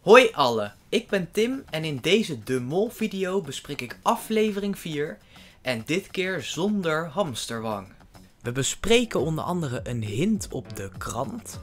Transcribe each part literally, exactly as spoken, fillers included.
Hoi allen, ik ben Tim en in deze De Mol video bespreek ik aflevering vier en dit keer zonder hamsterwang. We bespreken onder andere een hint op de krant,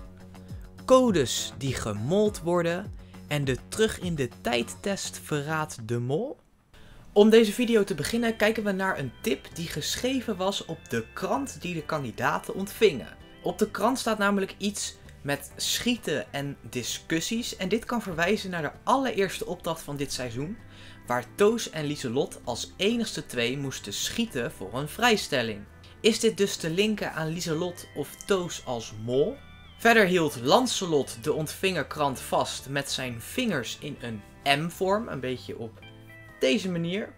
codes die gemold worden en de terug in de tijd test verraadt De Mol. Om deze video te beginnen kijken we naar een tip die geschreven was op de krant die de kandidaten ontvingen. Op de krant staat namelijk iets met schieten en discussies en dit kan verwijzen naar de allereerste opdracht van dit seizoen, waar Toos en Lieselot als enigste twee moesten schieten voor een vrijstelling. Is dit dus te linken aan Lieselot of Toos als mol? Verder hield Lancelot de ontvinger krant vast met zijn vingers in een M-vorm, een beetje op deze manier.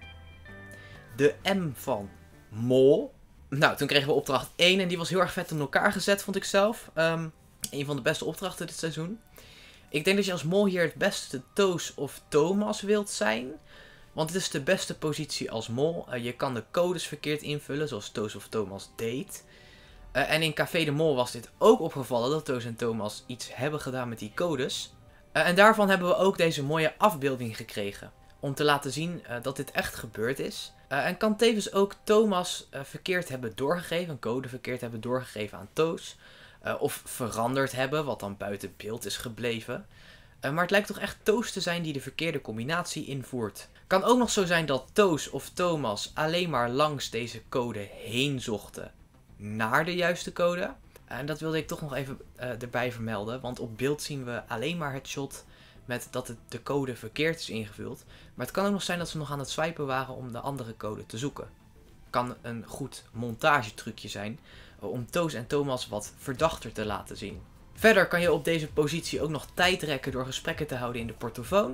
De M van mol. Nou, toen kregen we opdracht één en die was heel erg vet in elkaar gezet, vond ik zelf. Um, een van de beste opdrachten dit seizoen. Ik denk dat je als mol hier het beste Toos of Thomas wilt zijn. Want het is de beste positie als mol. Uh, je kan de codes verkeerd invullen, zoals Toos of Thomas deed. Uh, en in Café de Mol was dit ook opgevallen, dat Toos en Thomas iets hebben gedaan met die codes. Uh, en daarvan hebben we ook deze mooie afbeelding gekregen. Om te laten zien uh, dat dit echt gebeurd is. Uh, en kan tevens ook Thomas uh, verkeerd hebben doorgegeven, een code verkeerd hebben doorgegeven aan Toos. Uh, of veranderd hebben, wat dan buiten beeld is gebleven. Uh, maar het lijkt toch echt Toos te zijn die de verkeerde combinatie invoert. Kan ook nog zo zijn dat Toos of Thomas alleen maar langs deze code heen zochten naar de juiste code. En dat wilde ik toch nog even uh, erbij vermelden, want op beeld zien we alleen maar het shot met dat het de code verkeerd is ingevuld. Maar het kan ook nog zijn dat ze nog aan het swipen waren om de andere code te zoeken. Kan een goed montagetrucje zijn om Toos en Thomas wat verdachter te laten zien. Verder kan je op deze positie ook nog tijd rekken door gesprekken te houden in de portofoon.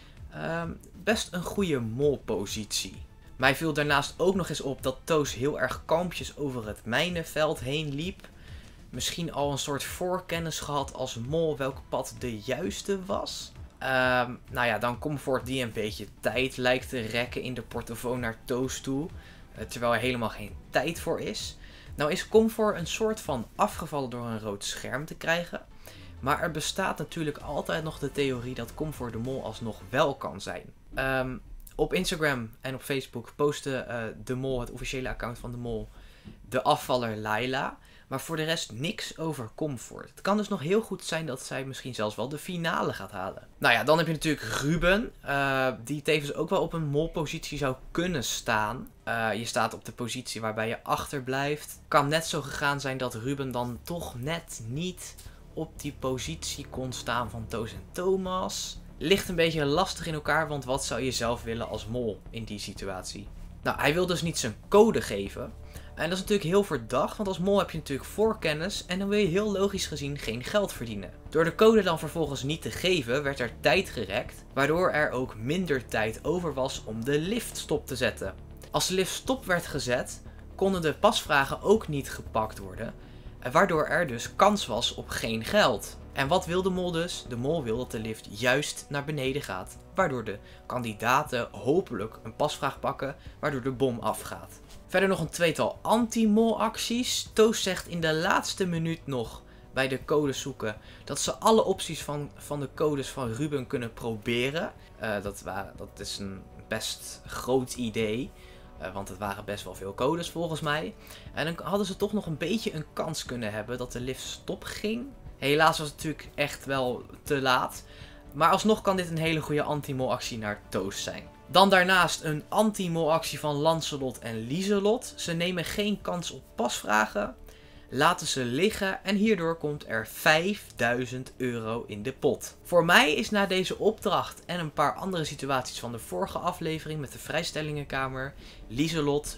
Uh, best een goede molpositie. Mij viel daarnaast ook nog eens op dat Toos heel erg kalmpjes over het mijnenveld heen liep. Misschien al een soort voorkennis gehad als mol welk pad de juiste was. Uh, nou ja, dan Comfort die een beetje tijd lijkt te rekken in de portofoon naar Toos toe. Uh, terwijl er helemaal geen tijd voor is. Nou is Comfort een soort van afgevallen door een rood scherm te krijgen. Maar er bestaat natuurlijk altijd nog de theorie dat Comfort de Mol alsnog wel kan zijn. Um, op Instagram en op Facebook postte uh, de Mol, het officiële account van de Mol, de afvaller Laila. Maar voor de rest niks over Comfort. Het kan dus nog heel goed zijn dat zij misschien zelfs wel de finale gaat halen. Nou ja, dan heb je natuurlijk Ruben. Uh, die tevens ook wel op een molpositie zou kunnen staan. Uh, je staat op de positie waarbij je achterblijft. Kan net zo gegaan zijn dat Ruben dan toch net niet op die positie kon staan van Toos en Thomas. Ligt een beetje lastig in elkaar, want wat zou je zelf willen als mol in die situatie? Nou, hij wil dus niet zijn code geven. En dat is natuurlijk heel verdacht, want als mol heb je natuurlijk voorkennis en dan wil je heel logisch gezien geen geld verdienen. Door de code dan vervolgens niet te geven, werd er tijd gerekt, waardoor er ook minder tijd over was om de lift stop te zetten. Als de lift stop werd gezet, konden de pasvragen ook niet gepakt worden, waardoor er dus kans was op geen geld. En wat wil de mol dus? De mol wil dat de lift juist naar beneden gaat, waardoor de kandidaten hopelijk een pasvraag pakken, waardoor de bom afgaat. Verder nog een tweetal anti-mol acties. Toos zegt in de laatste minuut nog bij de codes zoeken dat ze alle opties van, van de codes van Ruben kunnen proberen. Uh, dat, waren, dat is een best groot idee. Uh, want het waren best wel veel codes volgens mij. En dan hadden ze toch nog een beetje een kans kunnen hebben dat de lift stop ging. Helaas was het natuurlijk echt wel te laat. Maar alsnog kan dit een hele goede anti-mol actie naar Toos zijn. Dan daarnaast een anti-mol actie van Lancelot en Lieselot. Ze nemen geen kans op pasvragen. Laten ze liggen en hierdoor komt er vijfduizend euro in de pot. Voor mij is na deze opdracht en een paar andere situaties van de vorige aflevering met de vrijstellingenkamer Lieselot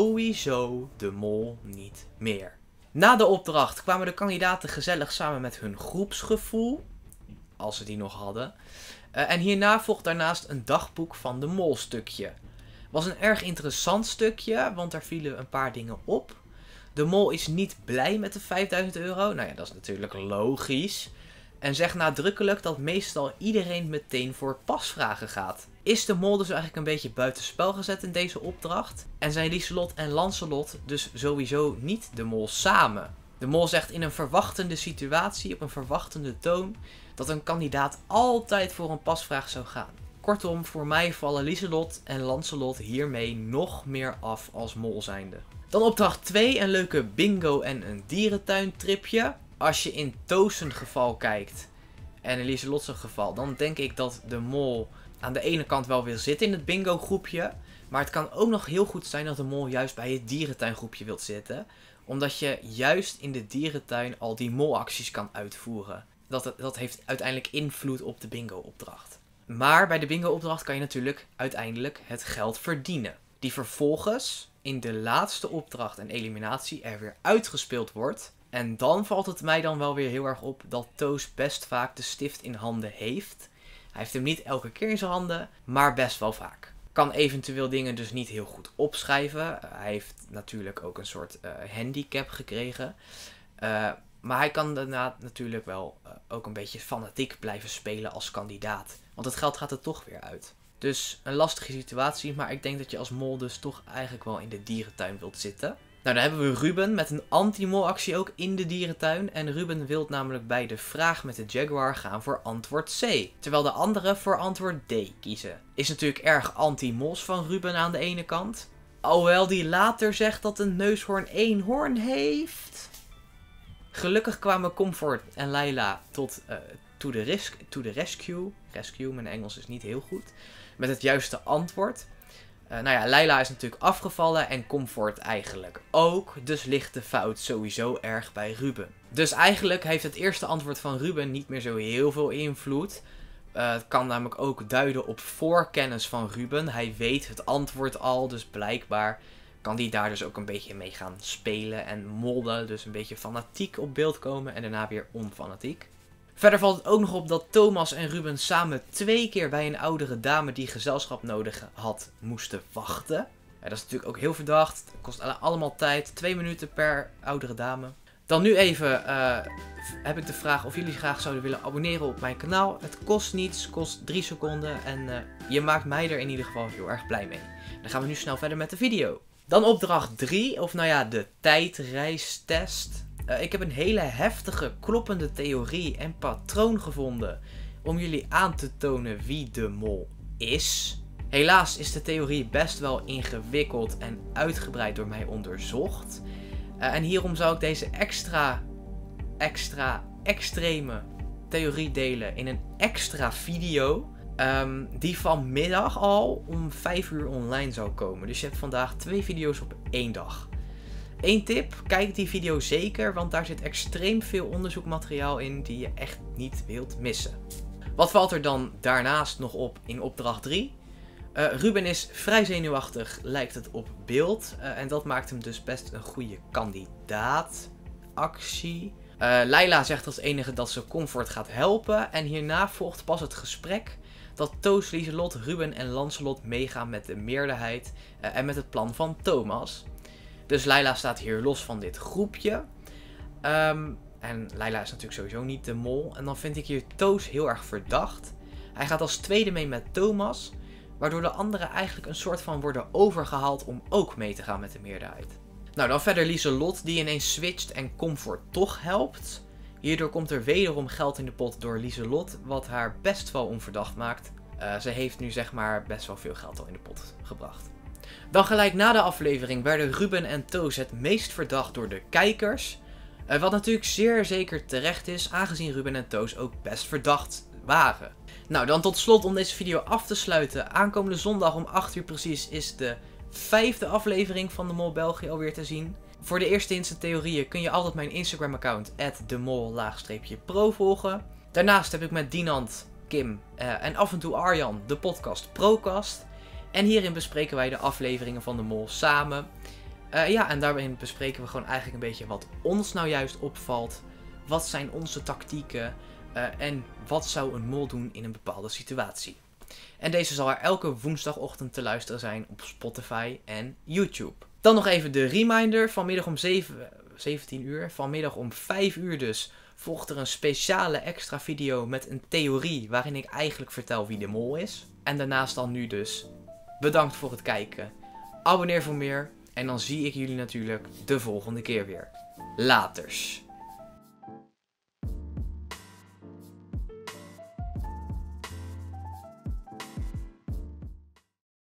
sowieso de mol niet meer. Na de opdracht kwamen de kandidaten gezellig samen met hun groepsgevoel, als ze die nog hadden. Uh, en hierna volgt daarnaast een dagboek van de mol stukje. Was een erg interessant stukje, want daar vielen een paar dingen op. De mol is niet blij met de vijfduizend euro. Nou ja, dat is natuurlijk logisch. En zegt nadrukkelijk dat meestal iedereen meteen voor pasvragen gaat. Is de mol dus eigenlijk een beetje buitenspel gezet in deze opdracht? En zijn Lieselot en Lancelot dus sowieso niet de mol samen? De mol zegt in een verwachtende situatie, op een verwachtende toon, dat een kandidaat altijd voor een pasvraag zou gaan. Kortom, voor mij vallen Lieselot en Lancelot hiermee nog meer af als mol zijnde. Dan opdracht twee, een leuke bingo en een dierentuintripje. Als je in Toos' geval kijkt en in Lieselot's geval, dan denk ik dat de mol aan de ene kant wel wil zitten in het bingo groepje. Maar het kan ook nog heel goed zijn dat de mol juist bij het dierentuingroepje wilt zitten. Omdat je juist in de dierentuin al die molacties kan uitvoeren. Dat, dat heeft uiteindelijk invloed op de bingo opdracht. Maar bij de bingo opdracht kan je natuurlijk uiteindelijk het geld verdienen. Die vervolgens in de laatste opdracht en eliminatie er weer uitgespeeld wordt. En dan valt het mij dan wel weer heel erg op dat Toos best vaak de stift in handen heeft. Hij heeft hem niet elke keer in zijn handen, maar best wel vaak. Kan eventueel dingen dus niet heel goed opschrijven. Uh, hij heeft natuurlijk ook een soort uh, handicap gekregen. Uh, maar hij kan daarna natuurlijk wel uh, ook een beetje fanatiek blijven spelen als kandidaat. Want het geld gaat er toch weer uit. Dus een lastige situatie, maar ik denk dat je als mol dus toch eigenlijk wel in de dierentuin wilt zitten. Nou, dan hebben we Ruben met een anti-mol actie ook in de dierentuin. En Ruben wil namelijk bij de vraag met de Jaguar gaan voor antwoord C. Terwijl de anderen voor antwoord D kiezen. Is natuurlijk erg anti-mols van Ruben aan de ene kant. Alhoewel die later zegt dat een neushoorn één hoorn heeft. Gelukkig kwamen Comfort en Layla tot uh, to, the risk, to the rescue. Rescue, mijn Engels is niet heel goed. Met het juiste antwoord. Uh, nou ja, Layla is natuurlijk afgevallen en Comfort eigenlijk ook. Dus ligt de fout sowieso erg bij Ruben. Dus eigenlijk heeft het eerste antwoord van Ruben niet meer zo heel veel invloed. Uh, het kan namelijk ook duiden op voorkennis van Ruben. Hij weet het antwoord al, dus blijkbaar kan hij daar dus ook een beetje mee gaan spelen en mollen. Dus een beetje fanatiek op beeld komen en daarna weer onfanatiek. Verder valt het ook nog op dat Thomas en Ruben samen twee keer bij een oudere dame die gezelschap nodig had, moesten wachten. Ja, dat is natuurlijk ook heel verdacht. Het kost allemaal tijd. Twee minuten per oudere dame. Dan nu even uh, heb ik de vraag of jullie graag zouden willen abonneren op mijn kanaal. Het kost niets, kost drie seconden en uh, je maakt mij er in ieder geval heel erg blij mee. Dan gaan we nu snel verder met de video. Dan opdracht drie, of nou ja, de tijdreistest. Uh, ik heb een hele heftige, kloppende theorie en patroon gevonden om jullie aan te tonen wie de mol is. Helaas is de theorie best wel ingewikkeld en uitgebreid door mij onderzocht. Uh, en hierom zou ik deze extra, extra, extreme theorie delen in een extra video. Um, die vanmiddag al om vijf uur online zou komen. Dus je hebt vandaag twee video's op één dag. Eén tip, kijk die video zeker, want daar zit extreem veel onderzoekmateriaal in die je echt niet wilt missen. Wat valt er dan daarnaast nog op in opdracht drie? Uh, Ruben is vrij zenuwachtig, lijkt het op beeld. Uh, en dat maakt hem dus best een goede kandidaat. Actie. Uh, Layla zegt als enige dat ze Comfort gaat helpen. En hierna volgt pas het gesprek dat Toos, Lieselot, Ruben en Lancelot meegaan met de meerderheid uh, en met het plan van Thomas. Dus Layla staat hier los van dit groepje. Um, en Layla is natuurlijk sowieso niet de mol. En dan vind ik hier Toos heel erg verdacht. Hij gaat als tweede mee met Thomas. Waardoor de anderen eigenlijk een soort van worden overgehaald om ook mee te gaan met de meerderheid. Nou, dan verder Lieselot die ineens switcht en Comfort toch helpt. Hierdoor komt er wederom geld in de pot door Lieselot, wat haar best wel onverdacht maakt. Uh, ze heeft nu zeg maar best wel veel geld al in de pot gebracht. Dan gelijk na de aflevering werden Ruben en Toos het meest verdacht door de kijkers. Uh, wat natuurlijk zeer zeker terecht is, aangezien Ruben en Toos ook best verdacht waren. Nou, dan tot slot om deze video af te sluiten. Aankomende zondag om acht uur precies is de vijfde aflevering van de Mol België alweer te zien. Voor de eerste instant theorieën kun je altijd mijn Instagram account at demol pro volgen. Daarnaast heb ik met Dinant, Kim uh, en af en toe Arjan de podcast Procast. En hierin bespreken wij de afleveringen van de Mol samen. Uh, ja, en daarin bespreken we gewoon eigenlijk een beetje wat ons nou juist opvalt. Wat zijn onze tactieken? Uh, en wat zou een mol doen in een bepaalde situatie? En deze zal er elke woensdagochtend te luisteren zijn op Spotify en YouTube. Dan nog even de reminder. Vanmiddag om zeven, zeventien uur, vanmiddag om vijf uur dus, volgt er een speciale extra video met een theorie waarin ik eigenlijk vertel wie de mol is. En daarnaast dan nu dus, bedankt voor het kijken. Abonneer voor meer en dan zie ik jullie natuurlijk de volgende keer weer. Laters.